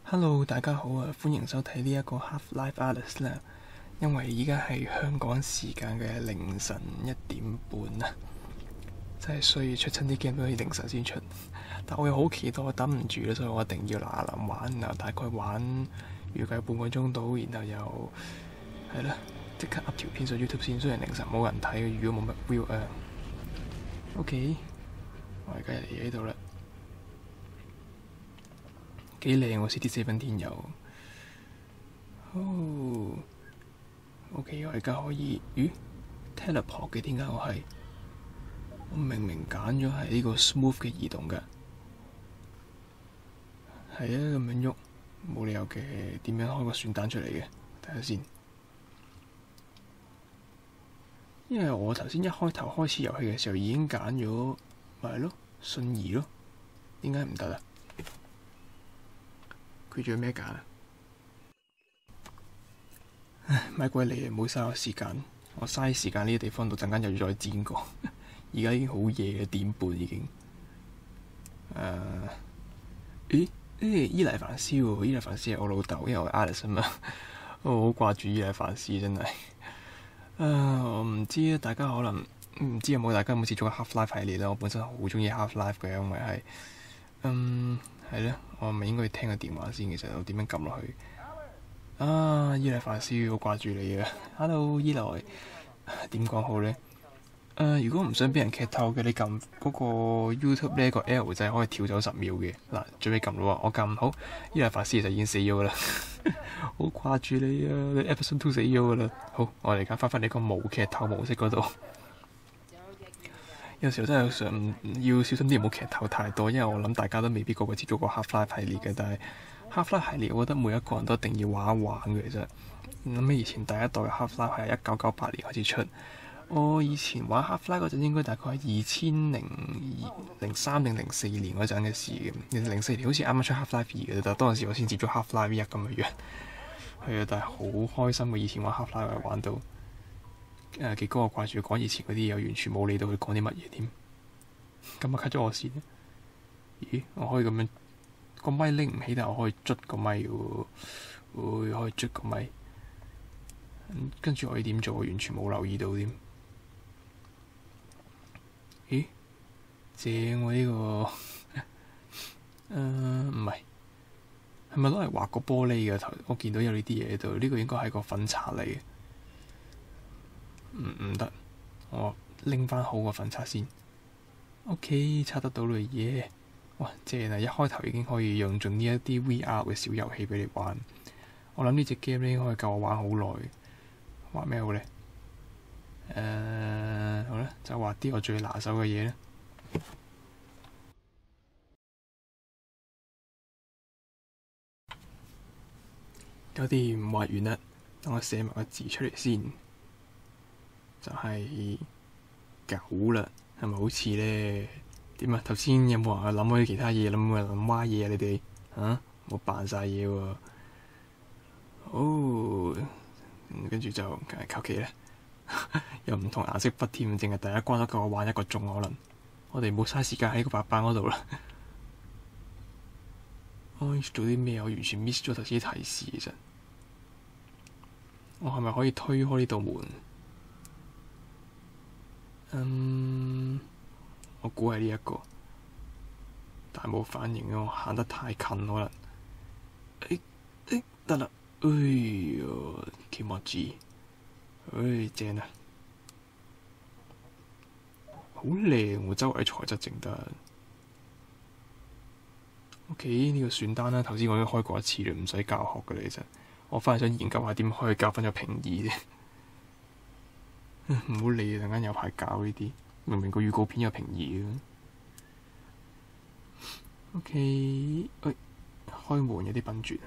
Hello，大家好啊！歡迎收睇呢一個 Half-Life Alyx 啦。因為依家係香港時間嘅凌晨1點半啊，真係需要出親啲 game 都可以凌晨先出。但我又好期待，我等唔住啦，所以我一定要嗱嗱玩。然後大概玩預計半個鐘到，然後又係啦，即刻 up 條片上 YouTube 先。雖然凌晨冇人睇，如果冇乜 view 啊。OK， 我而家嚟呢度啦。幾靚喎！CD17有。OK， 我而家可以teleport 嘅，點解我係？我明明揀咗係呢個 smooth 嘅移動㗎。係啊，咁樣喐，冇理由嘅。點樣開個選單出嚟嘅？睇下先。因為我頭先一開頭開始遊戲嘅時候已經揀咗，咪係咯，瞬移咯。點解唔得啊？佢仲有咩揀啊？唉，咪鬼嚟啊！唔好嘥我時間，我嘥時間呢個地方度，陣間又要再煎過。而家已經好夜嘅1點半已經。伊麗凡斯喎，伊麗凡斯係我老豆，因為我係 Alyx 啊嘛。我好掛住伊麗凡斯，真係。我唔知啊，大家可能唔知有冇大家有冇接觸過 Half-Life 系列啦？我本身好中意 Half-Life 嘅，因為係係咧，我咪應該要聽個電話先。其實我點樣撳落去？伊麗凡斯，好掛住你啊 ！Hello， 伊麗，點講好呢？如果唔想俾人劇透嘅，你撳嗰個 YouTube 呢個 L 掣可以跳走10秒嘅。嗱，準備撳啦喎，我撳好，伊麗凡斯就已經死咗噶啦，好掛住你啊！你 Episode 2死咗噶啦。好，我哋而家翻你個無劇透模式嗰度。有時候真係想要小心啲，唔好劇透太多，因為我諗大家都未必個個接觸過 Half-Life 系列嘅，但係 Half-Life 系列，我覺得每一個人都一定要玩一玩嘅。其實諗起以前第一代嘅 Half-Life 係1998年開始出，我以前玩 Half-Life 嗰陣應該大概係2003定04年嗰陣嘅事嘅。其實04年好似啱啱出 Half-Life 2嘅，但係當陣時我先接觸 Half-Life 1咁嘅樣。係啊，但係好開心嘅，以前玩 Half-Life 玩到幾高，我掛住講以前嗰啲嘢，完全冇理到佢講啲乜嘢添。咁啊 cut 咗我線。咦？我可以咁樣個咪拎唔起，但係我可以捽個咪喎。可以捽個咪。跟住我要點做？我完全冇留意到添。咦？正喎呢個。唔係，係咪攞嚟畫個玻璃嘅頭？我見到有呢啲嘢喺度，呢個應該係個粉刷嚟嘅。唔得，我拎翻好個粉刷先。OK， 刷得到啦耶！哇，正啊！一開頭已經可以用盡呢一啲 VR 嘅小遊戲俾你玩。我諗呢隻 game 咧可以夠我玩好耐。畫咩好呢？好啦，就畫啲我最拿手嘅嘢啦。有啲唔畫完啦，等我寫埋個字出嚟先。就係狗啦，係咪好似呢？點啊？頭先有冇人諗開其他嘢？諗歪嘢啊？你哋冇扮晒嘢喎。跟住就求其咧，又唔同顏色筆添，淨係第一關都夠我玩1個鐘可能。我哋冇嘥時間喺個白板嗰度啦。做啲咩？我完全 miss 咗頭先啲提示。其實我係咪可以推開呢道門？我估係呢一個，但係冇反應啊！我行得太近可能。得啦！哎呦，気持ちいい，正啊！好靚喎，周圍材質整得。OK， 呢個選單啦，頭先我已經開過一次啦，唔使教學㗎啦。其實我翻嚟想研究下點可以教翻咗平移啫。唔好理啊！陣間有排搞呢啲，明明個預告片有平移嘅。OK，開門有啲笨拙。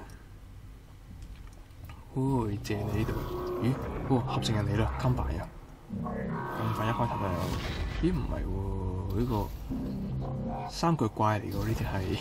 正你呢度。咦？合成人嚟啦，金牌啊！咁快一開頭就咦？唔係喎，呢個3腳怪嚟㗎，呢隻係。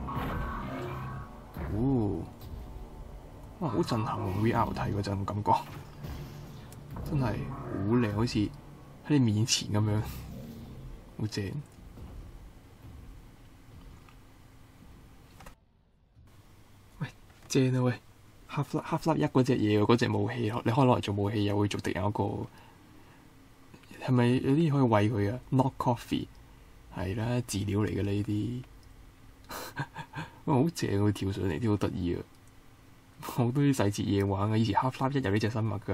哇！好震撼喎 ！VR 睇嗰陣感覺。真係好靚，好似喺你面前咁樣，好正。喂， 正啊喂！Half-Life 1嗰隻嘢喎，嗰隻武器你可以攞嚟做武器，又會做敵人嗰個。係咪有啲可以餵佢啊 ？Not coffee 係啦，飼料嚟嘅呢啲。哇，好正喎！跳上嚟啲好得意啊！好多啲細節嘢玩啊！以前 Half-Life 1有呢隻生物㗎。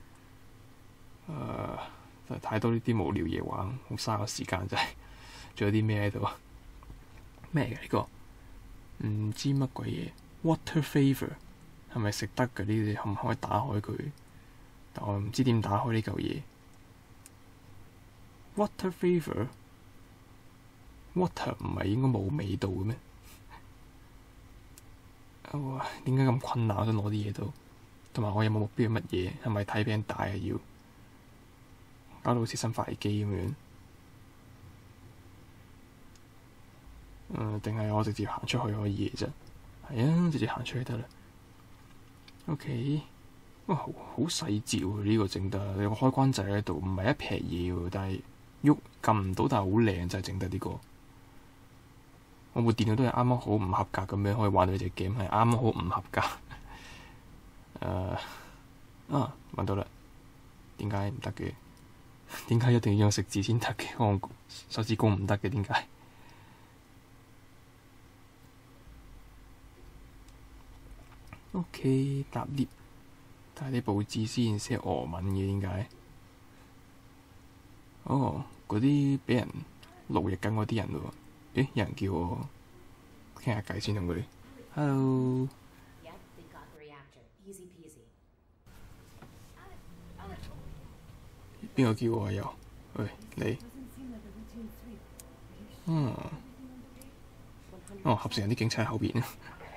真係太多呢啲無聊嘢玩，好嘥個時間真係。仲有啲咩喺度啊？咩嘅呢個？唔知乜鬼嘢 Water Flavor 係咪食得嘅呢啲？可唔可以打開佢？但我唔知點打開呢嚿嘢。Water Flavor Water 唔係應該冇味道嘅咩？哇！點解咁困難？我想攞啲嘢到，同埋我有冇目標係乜嘢？係咪睇俾人大啊？要搞到好似新發電機咁樣。定係我直接行出去可以嘅啫。係啊，直接行出去得啦。OK， 哇，好細節喎！呢個整得有個開關掣喺度，唔係一撇嘢喎，但係喐撳唔到，但係好靚，就係整得呢個。我部電腦都係啱啱好唔合格咁樣可以玩到呢隻 game，係啱啱好唔合格。揾到啦。點解唔得嘅？點解一定要用食字先得嘅？我手指公唔得嘅，點解？OK， 搭 lift， 睇啲報紙先，寫俄文嘅，點解？嗰啲俾人奴役緊嗰啲人喎。咦，有人叫我傾下偈先同佢。Hello。邊個叫我啊？又，喂，你。合成有啲警察喺後邊。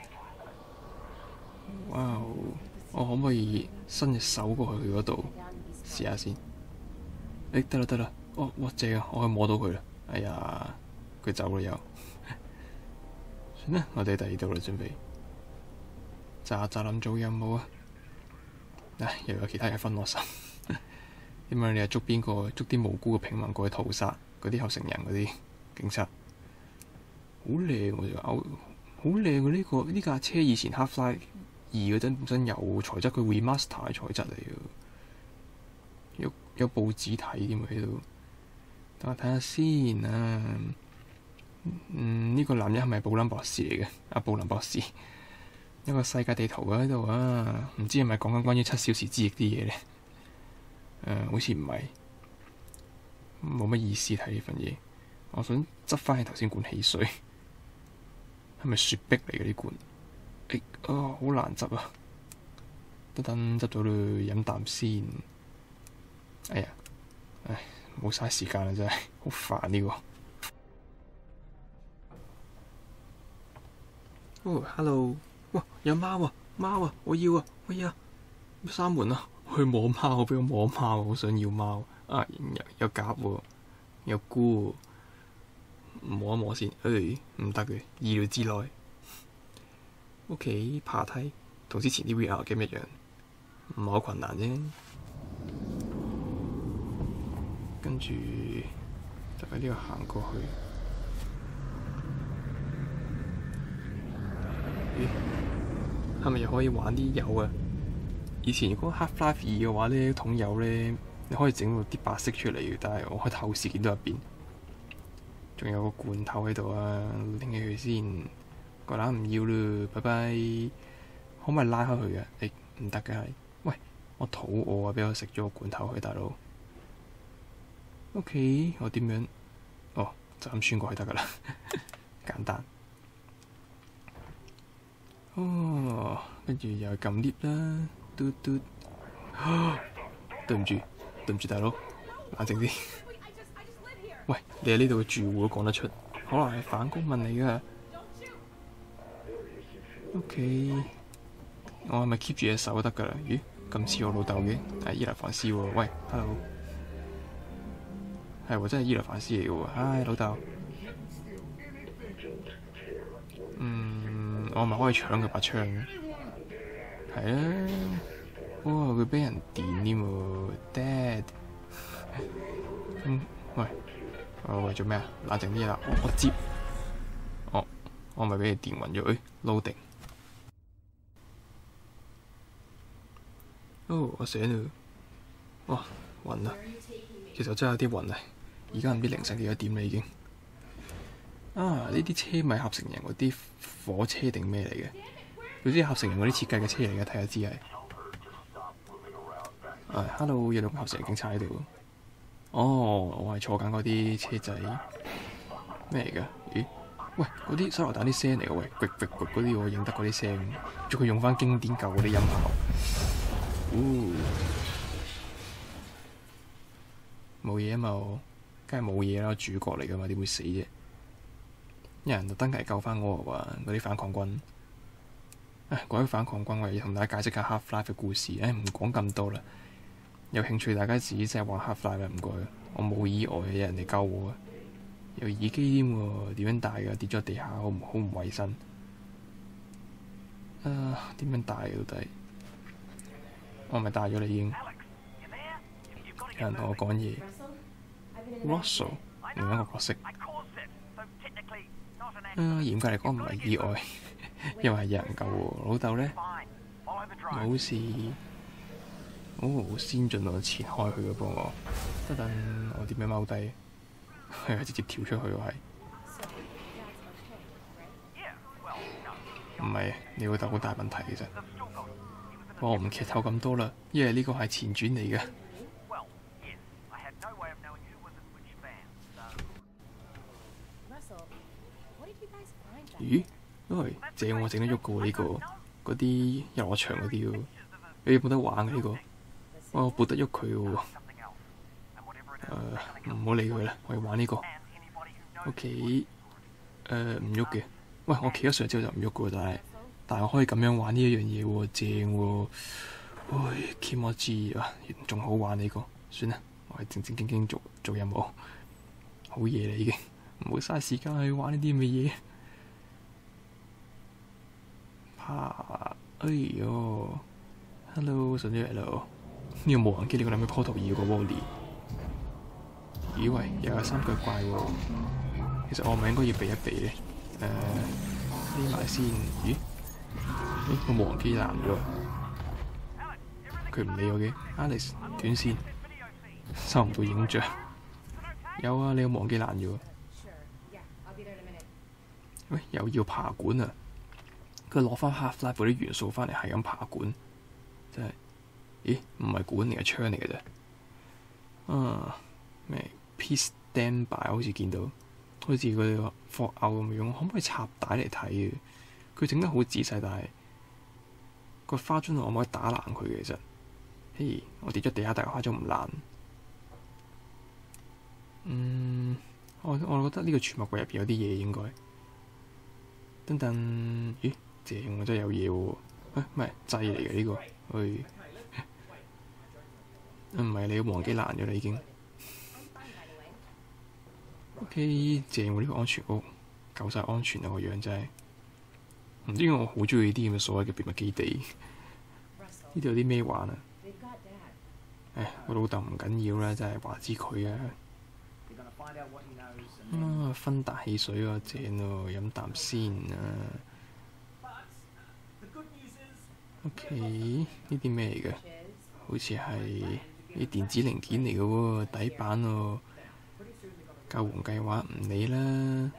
哇！我可唔可以伸隻手過去佢嗰度試下先？得啦得啦，哇正啊！我可以摸到佢啦。哎呀，佢走啦又。算啦，我哋第二度啦，準備。咋諗做任務啊！又有其他嘢分我心。點解你係捉邊個？捉啲無辜嘅平民過去屠殺嗰啲後承人嗰啲警察？好靚喎！好靚喎！呢架車以前 Half-Life 2嗰陣本身有材質，佢 remaster 嘅材質嚟嘅。有報紙睇添喺度。等我睇下先啊。呢個男人係咪布林博士嚟嘅？布林博士。一個世界地圖喺度啊！唔知係咪講緊關於7小時之役啲嘢咧？好似唔係，冇乜意思睇呢份嘢。我想執翻起頭先罐汽水，係咪雪碧嚟嘅呢罐？好難執啊！等執到啦，飲啖先。哎呀，冇嘥時間啦，真係好煩呢個。Hello， 哇，有貓啊，我要啊，閂門啊！去摸貓，俾我摸貓，好想要貓。有鴿喎，有菇喎，摸一摸先。唔得嘅，意料之內。OK， 爬梯同之前啲 VR game 一樣，唔係好困難啫。跟住就喺呢度行過去。係咪又可以玩啲油啊？以前如果 Half-Life 2嘅話咧，桶油咧，你可以整到啲白色出嚟嘅，但係我開透視見到入邊，仲有個罐頭喺度啊，拎起佢先，個籃唔要啦，拜拜。可唔可以拉開佢嘅？唔得嘅係。喂，我肚餓啊，俾我食咗個罐頭去，大佬。OK， 我點樣？就咁穿過去得噶啦，簡單。跟住又撳 lift 啦。嘟嘟，對唔住，大佬，冷靜啲。喂，你係呢度嘅住戶都講得出，可能係反公問你噶。OK， 我係咪 keep 住隻手得噶啦？咦，咁似我老豆嘅，係伊勒凡斯喎。喂 ，hello， 係喎，真係伊勒凡斯嚟嘅喎。嗨，老豆。我係咪可以搶佢把槍嘅？係啊，哇！佢俾人電添喎 ，Dad。喂，做咩啊？冷靜啲啦，我接。我咪俾你電暈咗，loading。 哦，我醒啦！哇，暈啦！其實真係有啲暈啊！而家唔知凌晨幾多點啦已經。啊！呢啲車咪合成人嗰啲火車定咩嚟嘅？總之合成人嗰啲設計嘅車嚟嘅，睇下知係。Hello，有兩個合成人警察喺度。哦，我係坐緊嗰啲車仔咩嚟㗎？咦？喂，嗰啲手榴彈啲聲嚟嘅，喂，嗰啲我認得嗰啲聲，仲佢用翻經典舊嗰啲音效。冇嘢啊嘛，我梗係冇嘢啦，主角嚟㗎嘛，點會死啫？有人特登嚟救翻我話嗰啲反抗軍。講起反抗軍，我要同大家解釋下 Half-Life 嘅故事。唔講咁多啦。有興趣大家自己真係玩 Half-Life 唔該。我冇意外嘅，有人嚟救我啊！有耳機添喎，點樣戴㗎？跌咗地下，好唔衞生。點樣戴嘅到底？我咪戴咗啦已經。有人同我講嘢。Russell， 另一個角色。嚴格嚟講唔係意外，因為係有人救喎。老豆呢？冇事。好先進喎，切開佢嘅幫我。得等我點樣踎低？係直接跳出去喎係。唔係，你老豆好大問題其實。我唔劇透咁多啦，因為呢個係前傳嚟嘅。咦？正喎，整得喐嘅喎呢個，嗰啲遊樂場嗰啲喎，你冇得玩嘅呢個。我撥得喐佢喎。唔好理佢啦，我要玩呢個。OK，唔喐嘅。喂，我企咗上之後就唔喐嘅喎，但係我可以咁樣玩呢一樣嘢喎，正喎。keep 我知啊，仲好玩呢個。算啦，我係正正經經做任務。好夜啦已經，唔好嘥時間去玩呢啲咁嘅嘢。哎呦 ，Hello， 上咗嚟啦！呢個無人機你個諗咩 Portal 2個 Wally？ 咦喂，又有三腳怪喎！其實我咪應該要避一避咧。匿埋先。咦？個無人機爛咗，佢唔理我嘅。Alex 斷線，收唔到影像。有啊，你個無人機爛咗。喂，又要爬管啊！佢攞翻 Half-Life 嗰啲元素翻嚟，係咁爬管，真係，咦？唔係管嚟嘅，槍嚟嘅啫。咩 Please Stand By 好似見到，好似佢個霍歐咁樣，可唔可以插帶嚟睇嘅？佢整得好仔細，但係個花樽我可唔可以打爛佢嘅？其實，嘿，我跌咗地下，但係花樽唔爛。我覺得呢個儲物櫃入邊有啲嘢應該。等等，咦？正喎，真係有嘢喎。唔係掣嚟嘅呢個，唔係你個忘機爛咗啦已經。OK， 正喎，呢個安全屋夠晒安全啊，個樣真係。唔知點解我好中意啲咁嘅所謂嘅秘密基地。呢度有啲咩玩啊？我老豆唔緊要啦，真係話知佢啊。芬達汽水啊，正喎，飲啖先啊。OK， 呢啲咩嚟嘅？好似係啲電子零件嚟嘅喎，底板喎。救援計劃唔理啦。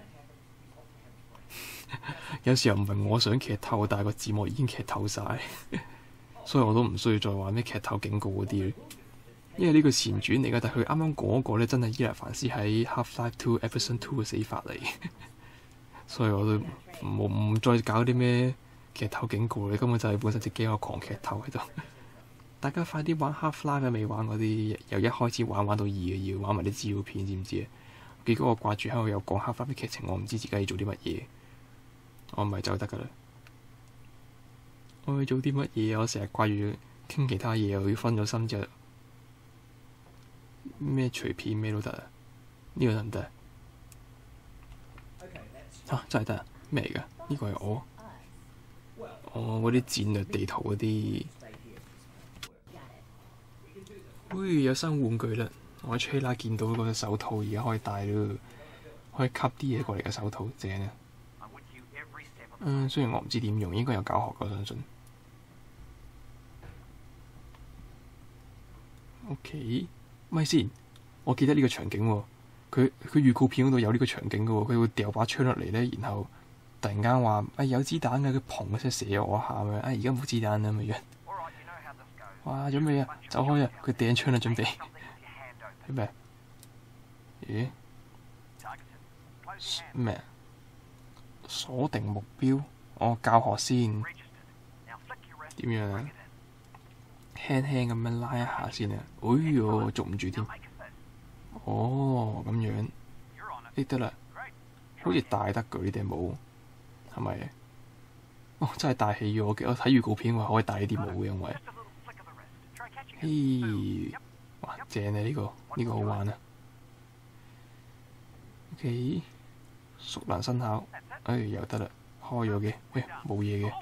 有時候唔係我想劇透，但係個字幕已經劇透晒，所以我都唔需要再玩咩劇透警告嗰啲。因為呢個前傳嚟嘅，但係佢啱啱嗰個咧真係伊萊凡斯喺 Half-Life 2 Episode 2嘅死法嚟，所以我都唔再搞啲咩劇透警告，你根本就係本身隻 game 有狂劇透喺度。大家快啲玩 Half-Life 啊！未玩嗰啲由一開始玩到2嘅，要玩埋啲資料片，知唔知啊？結果我掛住喺度又講 Half-Life 啲劇情，我唔知自己要做啲乜嘢，我唔係走得噶啦。我要做啲乜嘢？我成日掛住傾其他嘢，又要分咗心之後。咩隨便咩都得啊？呢個得唔得啊？真係得啊？咩嚟㗎？呢個係我嗰啲戰略地圖嗰啲。有新玩具啦！我喺 trailer 見到嗰隻手套而家可以戴咯，可以吸啲嘢過嚟嘅手套，正啊！雖然我唔知點用，應該有教學㗎，我相信。 OK，咪先，我記得呢個場景喎。佢預告片嗰度有呢個場景嘅喎，佢會掉把槍落嚟咧，然後突然間話有子彈嘅，佢砰一聲射我一下咁樣。而家冇子彈啦咁樣。哇！準備啊，走開啊！佢掟槍啦，準備係咩？咦？咩？鎖定目標，我教學先點樣啊？輕輕咁樣拉一下先啊！哎唷，捉唔住添。哦，咁樣，得啦，好似戴得嘅呢頂帽，係咪？哦，真係戴起咗嘅。我睇預告片話可以戴呢啲帽嘅，因為，嘿，哇，正啊！呢個好玩啊。OK，熟能生巧，又得啦，開咗嘅，冇嘢嘅。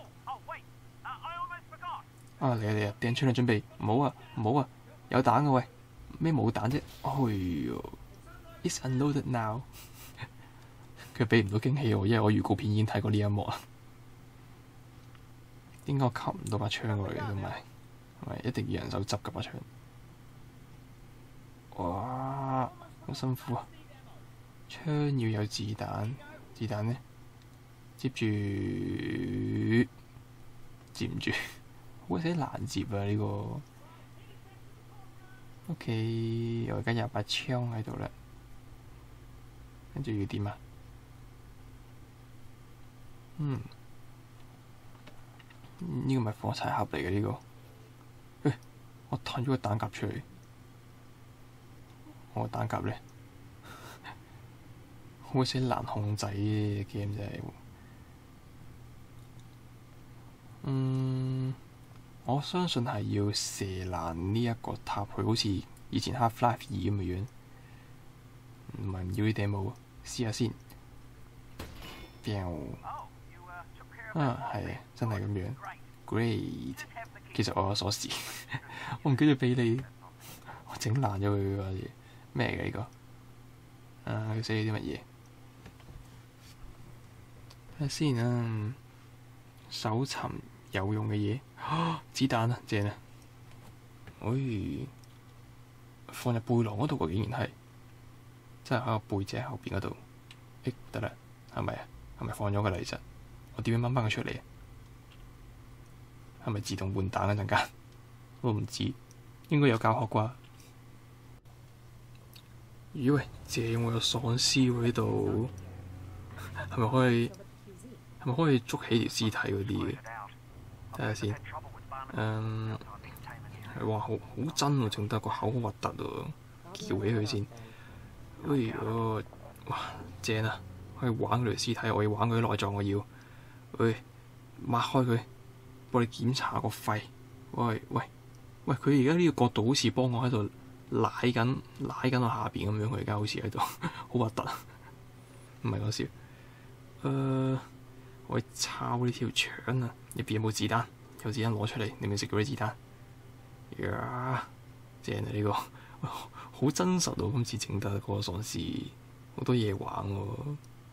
嚟啊，掟槍啦，準備，唔好啊，有彈嘅喂。咩冇彈啫？哎唷 ，It's unloaded now 。佢俾唔到驚喜我，因為我預告片已經睇過呢一幕啦。應該我吸唔到把槍過嚟嘅，同埋係咪一定要人手執㗎把槍？哇，好辛苦啊！槍要有子彈，子彈呢？接住接唔住，好鬼死難接啊！呢個。OK，我而家有把槍喺度啦，跟住要點啊？呢個咪火柴盒嚟嘅呢個。我彈咗個彈夾出嚟，我個彈夾咧好鬼死難控制嘅 game 真係。我相信係要射爛呢一個塔，佢好似以前 Half-Life 2咁嘅樣。唔係唔要呢頂帽，試下先。係真係咁樣。Great， 其實我有鎖匙，我唔記得俾你，我整爛咗佢個嘢。咩嚟嘅呢個？佢寫咗啲乜嘢？睇下先啊，搜尋有用嘅嘢。子彈啊，正啊！放入背囊嗰度喎，竟然係，真係喺個背脊後邊嗰度。得啦，係咪啊？係咪放咗個嚟實？我點樣掹翻佢出嚟啊？係咪自動換彈嗰陣間？我唔知，應該有教學啩。咦喂，正喎，有喪屍喎喺度，係咪可以捉起條屍體嗰啲嘅？睇下先。哇，好真喎，整得個口好核突喎，撬起佢先。哇，正啊！可以玩佢條屍體，我要玩佢啲內臟，我要。擘開佢，幫你檢查個肺。喂，佢而家呢個角度好似幫我喺度舐緊我下邊咁樣，佢而家好似喺度，好核突。唔係講笑。我抄呢條腸啊！入邊有冇子彈？有子彈攞出嚟，你咪食咗啲子彈。正啊！呢個好真實喎，今次整得嗰個喪屍好多嘢玩喎。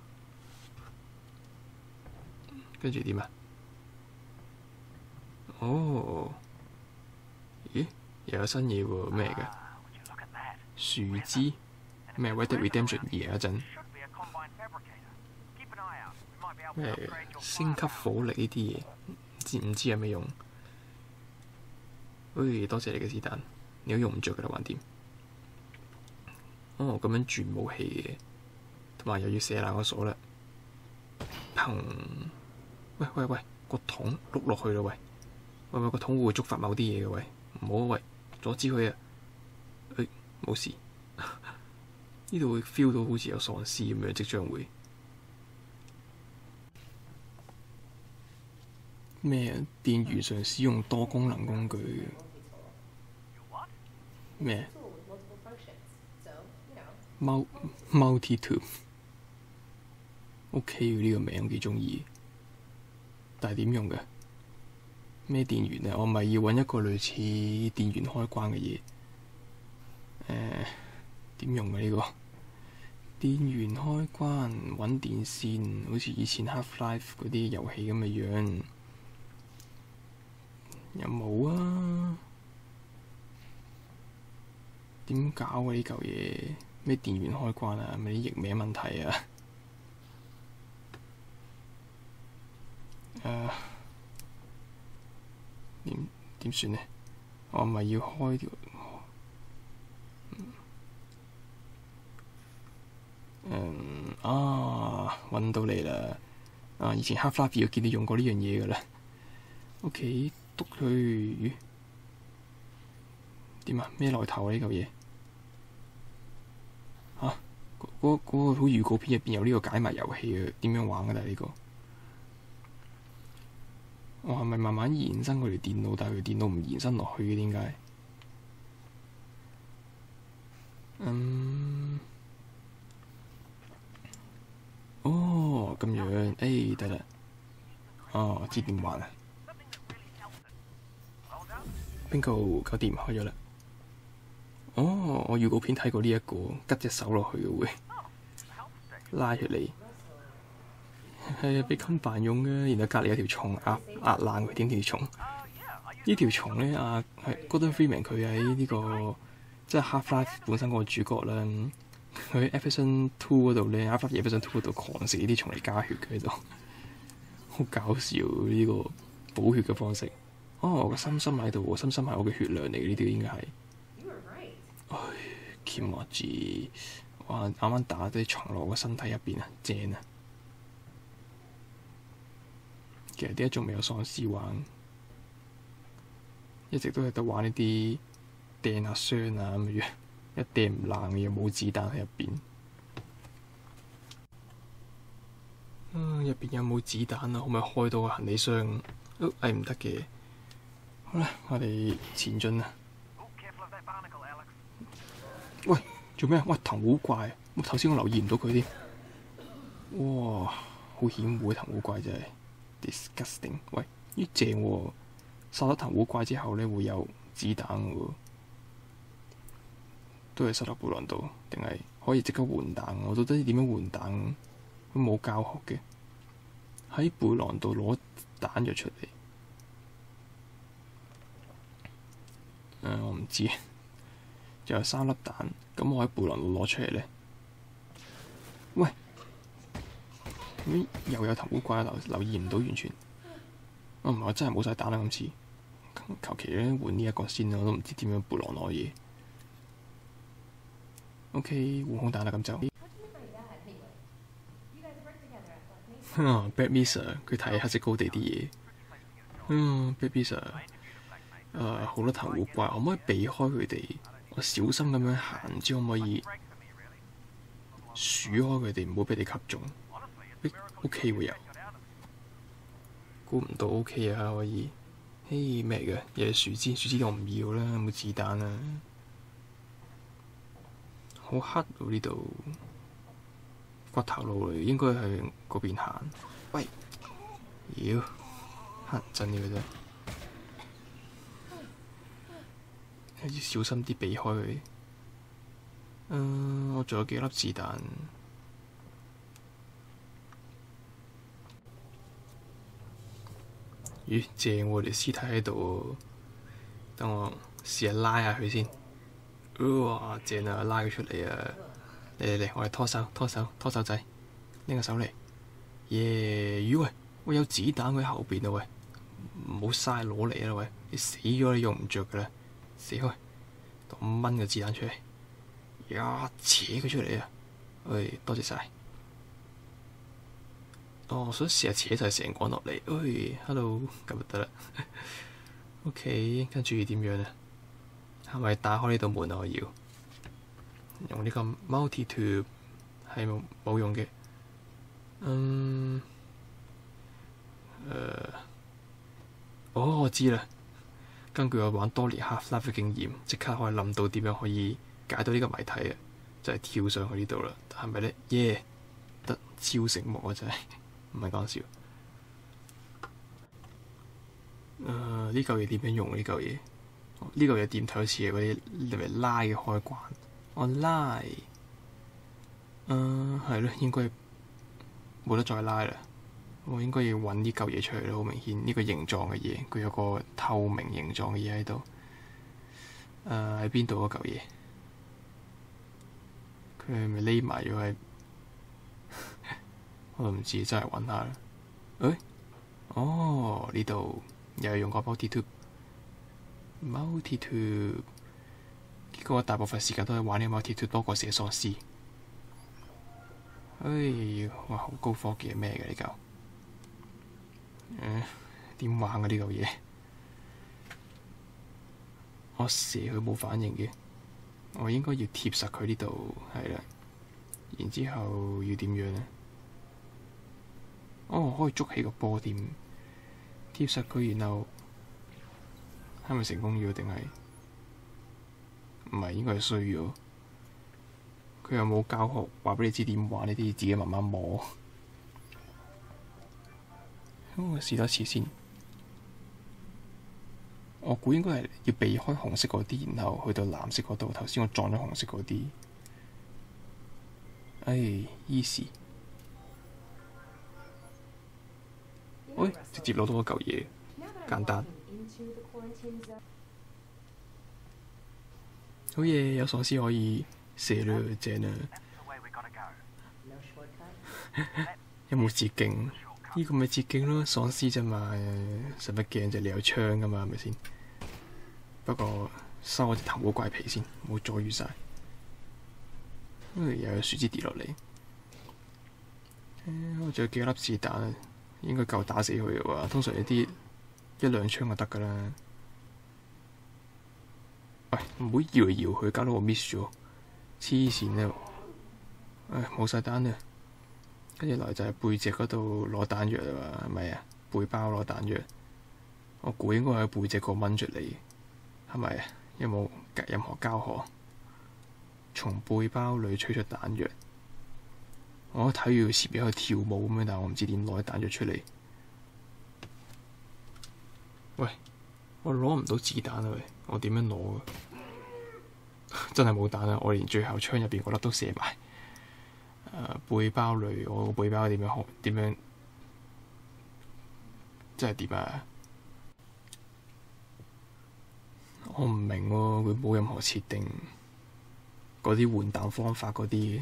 跟住點啊？咦？又有新嘢喎？咩嚟嘅？樹枝咩？Red Dead Redemption 2嗰陣咩升級火力呢啲嘢，唔知有咩用？多謝你嘅子彈，你都用唔着㗎啦，橫掂。咁樣轉武器嘅，同埋又要射爛個鎖啦。砰！喂，個桶碌落去啦喂！個桶會觸發某啲嘢嘅喂，唔好喂，阻止佢啊！冇事。呢度會 feel 到好似有喪屍咁樣，即將會咩？電源上使用多功能工具咩？Multi-tool OK 呢個名我幾鍾意，但係點用嘅？咩電源啊？我咪要揾一個類似電源開關嘅嘢。點用嘅呢個？電源開關揾電線，好似以前 Half-Life 嗰啲遊戲咁嘅樣。有冇啊？ 點搞啊？呢嚿嘢咩電源開關啊？咪啲譯名問題啊？點算呢？我咪要開條揾到你啦！以前 Half-Life 我見你用過呢樣嘢噶啦。OK， 篤佢點啊？咩來頭啊？呢嚿嘢嚇？嗰個好預告片入邊有呢個解謎遊戲啊？點樣玩噶？但係呢個我係咪慢慢延伸佢條電腦？但係佢電腦唔延伸落去嘅，點解？哦，咁樣，得啦。知點玩啊？Bingo，搞掂開咗啦。我預告片睇過呢一個，拮隻手落去嘅會拉出嚟，係啊，俾襟扮用嘅。然後隔離有條蟲壓爛佢，點條蟲？呢條蟲咧，係 Gordon Freeman 佢喺呢個即係 Half-Life 本身嗰個主角啦。佢喺 Episode 2嗰度咧，Half-Life Episode 2嗰度狂食呢啲蟲嚟加血嘅喺度，好搞笑呢個補血嘅方式。我個心心喺度喎，心心係我嘅血量嚟嘅，呢啲應該係。鉗我住，哇！啱啱打啲蟲落我個身體入邊啊，正啊！其實點解仲未有喪屍玩？一直都係得玩呢啲掟下箱啊咁樣，一掟唔爛嘅又冇子彈喺入邊。入邊有冇子彈啊？可唔可以開到個行李箱？唔得嘅。好啦，我哋前進啦。喂，做咩啊？喂，藤壺怪，頭先我留意唔到佢添。哇，好險惡藤壺怪真係 disgusting。喂，呢正喎，殺咗藤壺怪之後咧會有子彈嘅喎，都係塞落背囊度，定係可以即刻換彈？我都唔知點樣換彈，都冇教學嘅。喺背囊度攞彈藥出嚟。我唔知。仲有3粒彈，咁我喺背囊度攞出嚟咧。喂，又有頭烏怪，留意唔到完全。唔係，我真係冇晒彈啦今次。求其咧換呢一個先，我都唔知點樣背囊攞嘢。OK， 換空彈啦咁就。Bad Misa 佢睇黑色高地啲嘢。Bad Misa 好多頭烏怪，可唔可以避開佢哋？我小心咁樣行，唔知可唔可以數開佢哋，唔好俾你吸中。OK 會有，估唔到 OK 啊可以。咩嚟嘅？有樹枝，樹枝我唔要啦，有冇子彈啊？好黑喎呢度，骨頭路嚟，應該係嗰邊行。喂，妖黑陣呢個真。要小心啲避開佢。我仲有幾粒子彈。咦，正喎！條屍體喺度，等我試下拉下佢先。哇，正啊！拉佢出嚟啊！嚟，我哋拖手仔，拎個手嚟。咦喂，喂有子彈喺後邊啊！喂，唔好嘥攞嚟啦！喂，你死咗你用唔着噶啦！死開！咁掹個子彈出嚟，扯佢出嚟啊！多謝晒。我想試下扯晒成個落嚟。hello， 咁就得啦。OK， 跟住點樣啊？係咪打開呢道門啊？我要用呢個 multi-tube 係冇用嘅。我知啦。根據我玩多年 Half-Life 嘅經驗，即刻可以諗到點樣可以解到呢個謎題嘅，就係跳上去呢度啦。係咪咧？得超醒目啊！真係唔係講笑。呢嚿嘢點樣用呢嚿嘢？呢嚿嘢點睇好似係嗰啲嚟嚟拉嘅開關。我拉，係咯，應該冇得再拉啦。我應該要揾呢嚿嘢出嚟咯，好明顯呢個形狀嘅嘢，佢有個透明形狀嘅嘢喺度。喺邊度嗰嚿嘢？ 佢係咪匿埋咗喺？我都唔知，真係揾下啦。誒，哦，呢度又係用過 multi-tube，結果我大部分時間都係玩呢個 multi-tube 多過寫喪屍。哇，好高科技係咩嘅呢嚿？點玩啊呢嚿嘢？我射佢冇反應嘅，我應該要貼實佢呢度，係啦。然之後要點樣呢？哦，可以捉起個波添，貼實佢，然後係咪成功咗定係唔係？應該係衰咗。佢又冇教學話俾你知點玩呢啲，自己慢慢摸。咁我試多次先。我估應該係要避開紅色嗰啲，然後去到藍色嗰度。頭先我撞咗紅色嗰啲。easy。直接攞到嗰嚿嘢，簡單。好嘢，有喪屍可以射啦，正啦。有冇捷徑？呢個咪捷徑咯，喪屍啫嘛，使乜驚啫？你有槍噶嘛，係咪先？不過收我隻頭嗰怪皮先，唔好阻住晒。又有樹枝跌落嚟。我仲有幾粒子彈，應該夠打死佢嘅喎。通常呢啲一兩槍就得噶啦。喂，唔好搖嚟搖去，搞到我 miss 咗。黐線啊！冇晒彈啦。跟住來就係背脊嗰度攞彈藥啊，係咪啊？背包攞彈藥，我估應該喺背脊個掹出嚟，係咪啊？有冇任何交河？從背包裏取出彈藥。我睇住前面喺度跳舞咁樣，但係我唔知點攞啲彈藥出嚟。喂，我攞唔到子彈啊！喂，我點樣攞啊？真係冇彈啊！我連最後槍入邊嗰粒都射埋。背包裏，我個背包點樣？即係點啊？我唔明喎，佢冇任何設定嗰啲換彈方法嗰啲。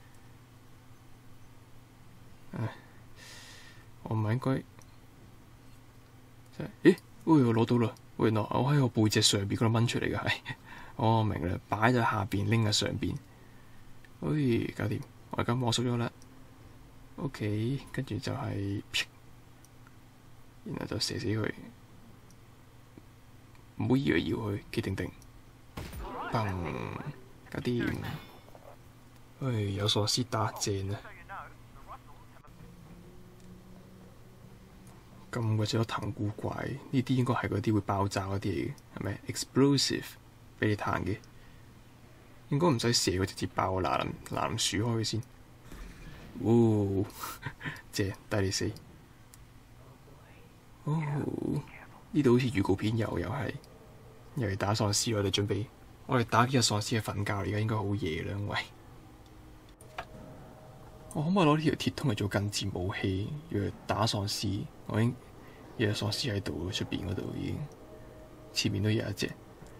我唔係應該即係？咦？我攞到啦！原來我喺我背脊上邊嗰度掹出嚟嘅係。我明啦，擺喺下邊，拎喺上邊。搞掂。我而家摸熟咗啦。OK， 跟住就係，然後就射死佢。唔好搖嚟搖去，企定定。砰！搞掂。有喪屍打正啊！咁鬼死多藤菇怪，呢啲應該係嗰啲會爆炸嗰啲嚟嘅，係咪 ？Explosive 俾你彈嘅，應該唔使射佢直接爆個藍樹開佢先。正，抵你死。呢度好似預告片又係打喪屍，我哋打幾日喪屍去瞓覺，而家應該好夜啦，因為我可唔可以攞呢條鐵通嚟做近戰武器？要打喪屍，我已經有喪屍喺度，出邊嗰度已經，前面都有一隻。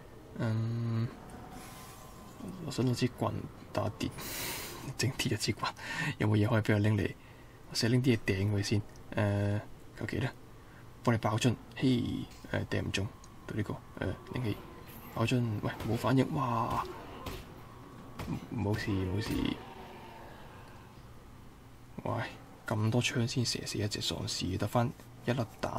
我想攞支棍打跌，整跌一支棍，有冇嘢可以俾我拎嚟？我成日拎啲嘢掟佢先。求其啦，幫你爆樽，掟唔中，到呢個，拎起爆樽，喂，冇反應，哇，冇事。喂，咁多槍先射死一隻喪屍，得返一粒彈，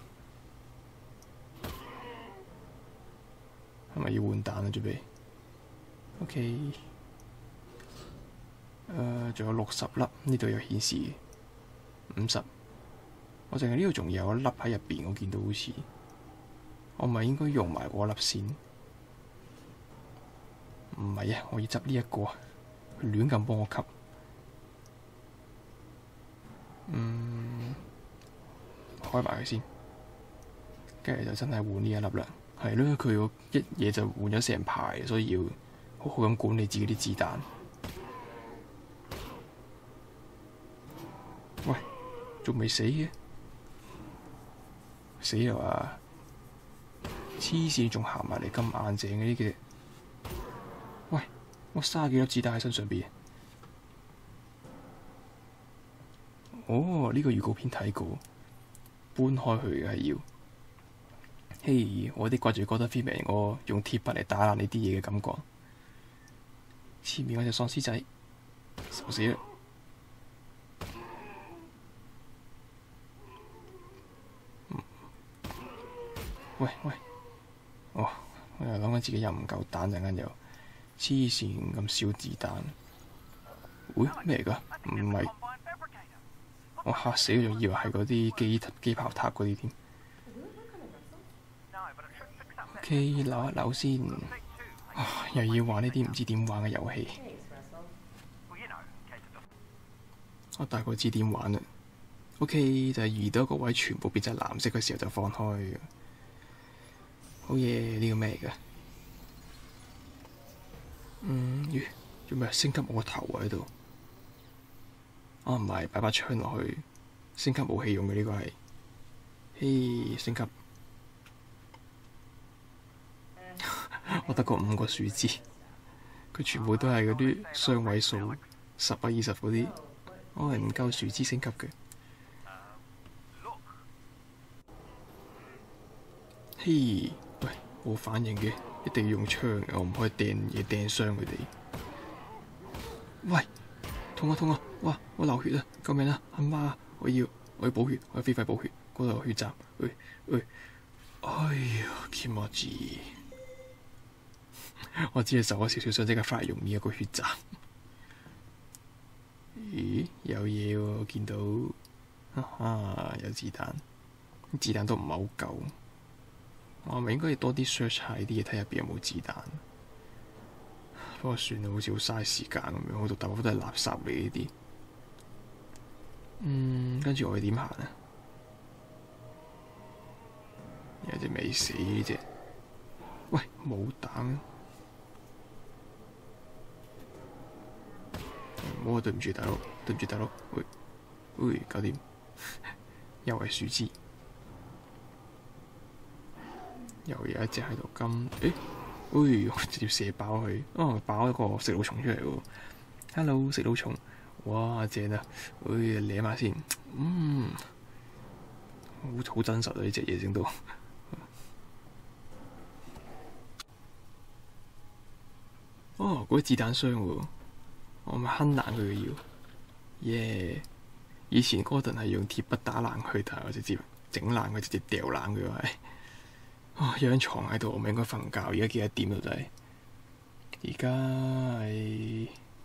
係咪要換彈啊？準備 OK，仲有60粒，呢度有顯示50，我淨係呢度仲有一粒喺入邊，我見到好似，我咪應該用埋嗰粒先？唔係啊，我要執呢一個，佢亂咁幫我吸。開埋佢先，跟住就真係換呢一粒啦。係咯，佢一嘢就換咗成排，所以要好好咁管理自己啲子彈。喂，仲未死嘅？死啦嘛！黐線，仲行埋嚟咁硬淨嘅呢嘅。喂，我30幾粒子彈喺身上邊， 哦，呢個預告片睇過，搬開去嘅係要。嘿，我啲掛住Gordon Freeman，我用鐵筆嚟打爛呢啲嘢嘅感覺。前面嗰隻喪屍仔，傻死啦！喂，哦，我又諗緊自己又唔夠彈，陣間又黐線咁少子彈。喂，咩嚟㗎？唔係，我嚇死，仲以為係嗰啲機炮塔嗰啲添。OK，扭一扭先。又要玩呢啲唔知點玩嘅遊戲。我大概知點玩啦。OK，就係遇到一個位全部變晒藍色嘅時候就放開。好嘢，呢個咩嚟㗎？咦，做咩升級我個頭啊喺度？唔係擺把槍落去升級武器用嘅呢個係。嘿，升級。我得個5個樹枝，佢全部都係嗰啲雙位數10啊20嗰啲，我係唔夠樹枝升級嘅。嘿，喂，冇反應嘅，一定要用槍嘅，我唔可以掟嘢掟傷佢哋。喂，痛啊！哇，我流血啊！救命啊！阿媽，我要補血，我要飛快補血，嗰度有血站。喂，哎呀，気持ち。我只係受咗少少傷，即刻翻嚟用呢一個血站。咦，有嘢喎，我見到有子彈，子彈都唔係好夠。我係咪應該要多啲 search 下啲嘢，睇入邊有冇子彈？不過算啦，好似好嘥時間咁樣，我度大部分都係垃圾嚟呢啲。跟住我要點行啊？有隻未死呢隻，喂，冇彈。唔好，對唔住大佬，喂，搞掂，又係樹枝，又有一隻喺度金，我直接射爆佢，爆一個食腦蟲出嚟喎 ！Hello， 食腦蟲，哇，正啊！舐下先，好真實啊！呢隻嘢整到，嗰啲子彈箱喎。我咪哼爛佢嘅要，以前Gordon係用鐵筆打爛佢，但係我直接整爛佢，直接掉爛佢係。有張床喺度，我咪應該瞓覺。而家幾多點到底？而家係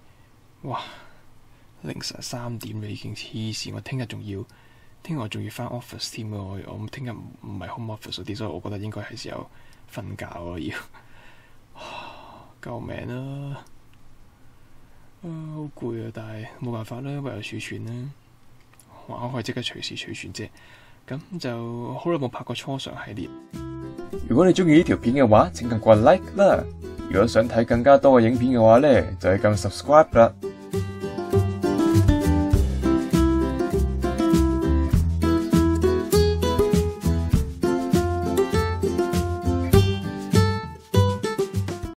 凌晨3點啦，已經黐線。我聽日仲要返 office 添喎。我聽日唔係 home office 嗰啲，所以我覺得應該係時候瞓覺咯。要，救命啦！好攰啊，但係冇辦法啦，唯有儲存啦。我可以即刻隨時儲存啫。咁就好耐冇拍過初嘗系列。 如果你中意呢條片嘅話，請撳個 like 啦。如果想睇更加多嘅影片嘅話呢，就係撳 subscribe 啦。